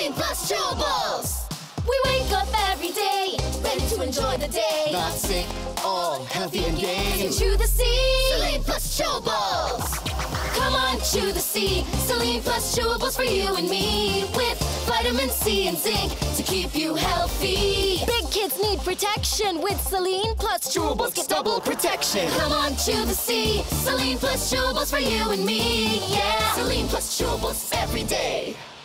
Ceelin plus chewables. We wake up every day, ready to enjoy the day. Not sick, all healthy and gay. Chew the C, Ceelin plus chewables. Come on, chew the C, Ceelin plus chewables for you and me. With vitamin C and zinc to keep you healthy. Big kids need protection with Ceelin plus chewables. Get double protection. Come on, chew the C, Ceelin plus chewables for you and me. Yeah, Ceelin plus chewables every day.